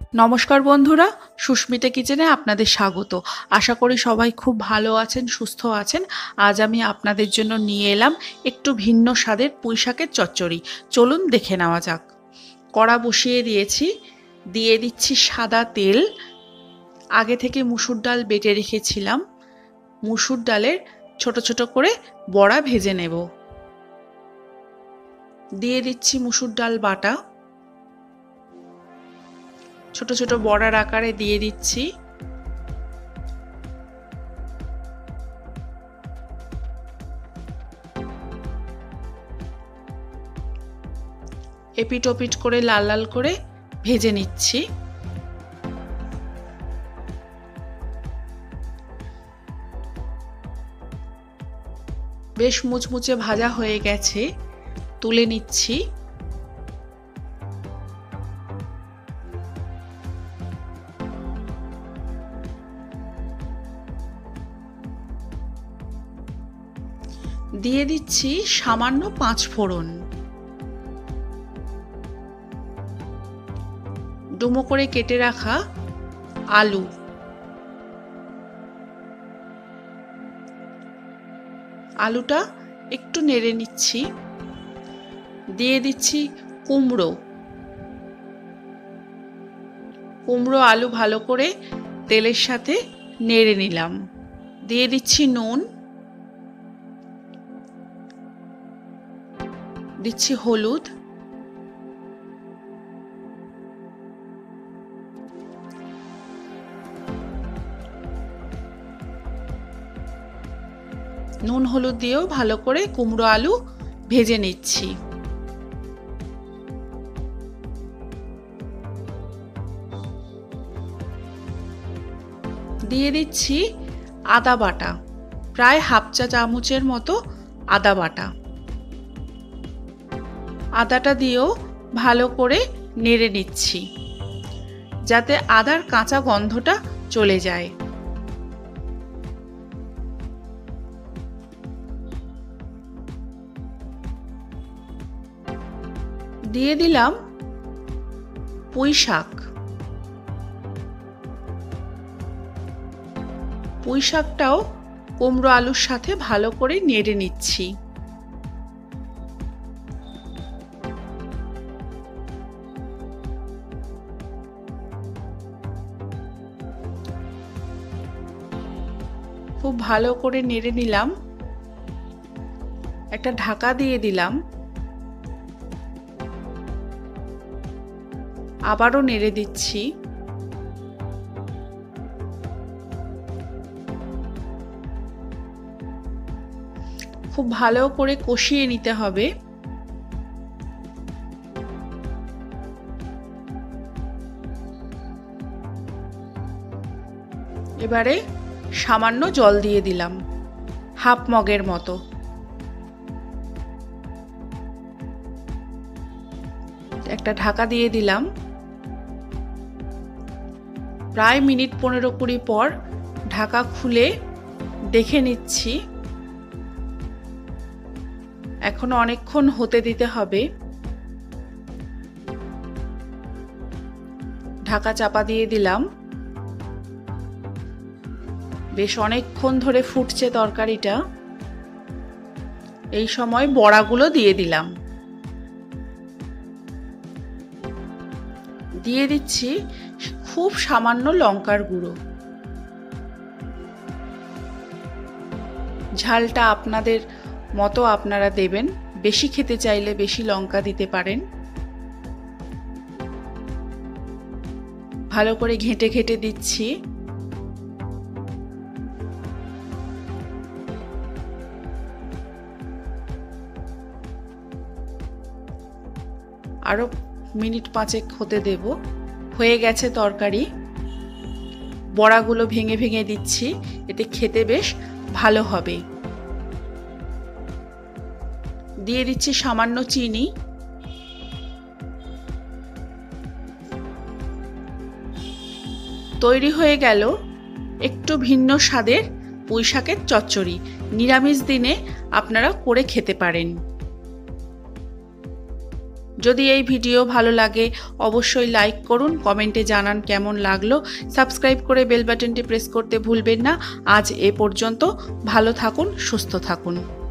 নমস্কার বন্ধুরা, সুস্মিতা কিচেনে আপনাদের স্বাগত। আশা করি সবাই খুব ভালো আছেন, সুস্থ আছেন। আজ আমি আপনাদের জন্য নিয়ে এলাম একটু ভিন্ন স্বাদের পুঁইশাকের চচ্চড়ি। চলুন দেখে নেওয়া যাক। কড়া বসিয়ে দিয়েছি, দিয়ে দিচ্ছি সাদা তেল। আগে থেকে মুসুর ডাল বেটে রেখেছিলাম, মুসুর ডালের ছোট ছোট করে বড়া ভেজে নেব। দিয়ে দিচ্ছি মুসুর ডাল বাটা, ছোট ছোট বড়ার আকারে দিয়ে দিচ্ছি। এপিট ওপিট করে লাল লাল করে ভেজে নিচ্ছি। বেশ মুচমুচে ভাজা হয়ে গেছে, তুলে নিচ্ছি। দিয়ে দিচ্ছি সামান্য 5 ফোড়ন। ডুমো করে কেটে রাখা আলু, আলুটা একটু নেড়ে নিচ্ছি। দিয়ে দিচ্ছি কুমড়ো, কুমড়ো আলু ভালো করে তেলের সাথে নেড়ে নিলাম। দিয়ে দিচ্ছি নুন, দিচ্ছি হলুদ, নুন হলুদ দিয়েও ভালো করে কুমড়ো আলু ভেজে নিচ্ছি। দিয়ে দিচ্ছি আদা বাটা, প্রায় হাফ চা চামচের মতো আদা বাটা। আদাটা দিয়েও ভালো করে নেড়ে নিচ্ছি, যাতে আদার কাঁচা গন্ধটা চলে যায়। দিয়ে দিলাম পুঁই শাক। পুঁই শাকটাও কুমড়ো আলুর সাথে ভালো করে নেড়ে নিচ্ছি। খুব ভালো করে নেড়ে নিলাম। একটা ঢাকা দিয়ে দিলাম, আবারও নেড়ে দিচ্ছি। খুব ভালো করে কষিয়ে নিতে হবে। এবারে সামান্য জল দিয়ে দিলাম, হাফ মগের মতো। একটা ঢাকা দিয়ে দিলাম। প্রায় মিনিট 15-20 পর ঢাকা খুলে দেখে নিচ্ছি। এখনো অনেকক্ষণ হতে দিতে হবে। ঢাকা চাপা দিয়ে দিলাম। বেশ অনেকক্ষণ ধরে ফুটছে তরকারিটা। এই সময় বড়াগুলো দিয়ে দিলাম। দিয়ে দিচ্ছি খুব সামান্য লঙ্কার গুঁড়ো। ঝালটা আপনাদের মতো আপনারা দেবেন, বেশি খেতে চাইলে বেশি লঙ্কা দিতে পারেন। ভালো করে ঘেঁটে ঘেঁটে দিচ্ছি। আরো মিনিট 5 হতে দেব। হয়ে গেছে তরকারি। বড়াগুলো ভেঙে ভেঙে দিচ্ছি, এতে খেতে বেশ ভালো হবে। দিয়ে দিচ্ছি সামান্য চিনি। তৈরি হয়ে গেল একটু ভিন্ন স্বাদের পুঁইশাকের চচ্চড়ি। নিরামিষ দিনে আপনারা করে খেতে পারেন। যদি এই ভিডিও ভালো লাগে অবশ্যই লাইক করুন, কমেন্টে জানান কেমন লাগলো। সাবস্ক্রাইব করে বেল বাটনটি প্রেস করতে ভুলবেন না। আজ এ পর্যন্ত। ভালো থাকুন, সুস্থ থাকুন।